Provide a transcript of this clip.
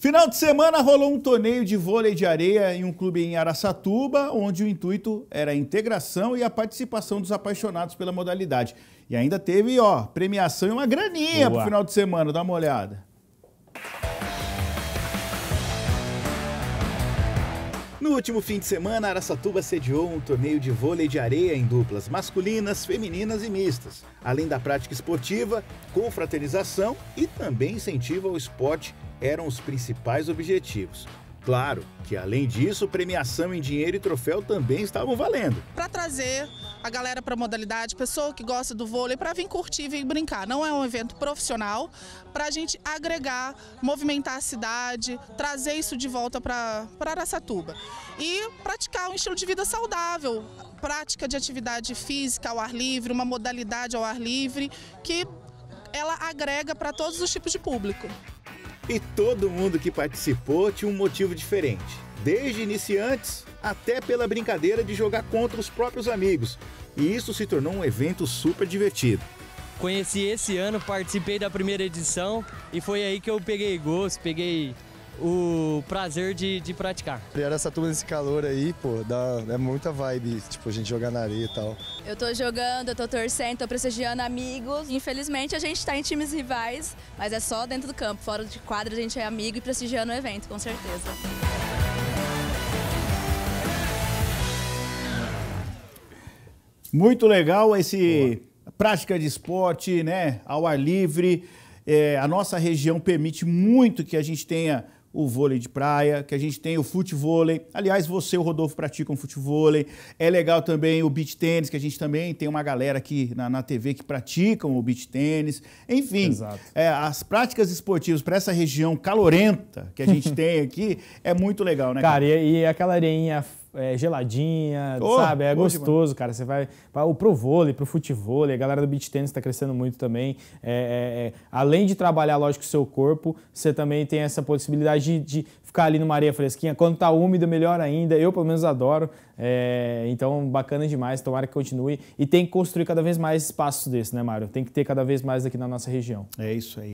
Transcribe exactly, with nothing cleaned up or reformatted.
Final de semana rolou um torneio de vôlei de areia em um clube em Araçatuba, onde o intuito era a integração e a participação dos apaixonados pela modalidade. E ainda teve, ó, premiação e uma graninha pro final de semana, dá uma olhada. No último fim de semana, Araçatuba sediou um torneio de vôlei de areia em duplas masculinas, femininas e mistas. Além da prática esportiva, confraternização e também incentivo ao esporte eram os principais objetivos. Claro que, além disso, premiação em dinheiro e troféu também estavam valendo. Para trazer a galera para a modalidade, pessoa que gosta do vôlei, para vir curtir e vir brincar. Não é um evento profissional, para a gente agregar, movimentar a cidade, trazer isso de volta para Araçatuba. E praticar um estilo de vida saudável, prática de atividade física ao ar livre, uma modalidade ao ar livre, que ela agrega para todos os tipos de público. E todo mundo que participou tinha um motivo diferente, desde iniciantes até pela brincadeira de jogar contra os próprios amigos. E isso se tornou um evento super divertido. Conheci esse ano, participei da primeira edição e foi aí que eu peguei gosto, peguei o prazer de, de praticar. Araçatuba nesse calor aí, pô, dá, é muita vibe, tipo, a gente jogar na areia e tal. Eu tô jogando, eu tô torcendo, tô prestigiando amigos. Infelizmente a gente tá em times rivais, mas é só dentro do campo. Fora de quadra a gente é amigo e prestigiando o evento, com certeza. Muito legal esse Boa. prática de esporte, né, ao ar livre. É, a nossa região permite muito que a gente tenha o vôlei de praia, que a gente tenha o futevôlei. Aliás, você e o Rodolfo praticam futevôlei. É legal também o beach tênis, que a gente também tem uma galera aqui na, na T V que praticam o beach tênis. Enfim, é, as práticas esportivas para essa região calorenta que a gente tem aqui é muito legal, né, cara? Cara, e, e aquela areinha é, geladinha, oh, sabe? É gostoso, cara. Você vai, vai pro vôlei, pro futevôlei, a galera do beach tênis está crescendo muito também. É, é, é, além de trabalhar, lógico, o seu corpo, você também tem essa possibilidade de, de ficar ali numa areia fresquinha. Quando tá úmido, melhor ainda. Eu, pelo menos, adoro. É, então, bacana demais. Tomara que continue. E tem que construir cada vez mais espaços desses, né, Mário? Tem que ter cada vez mais aqui na nossa região. É isso aí.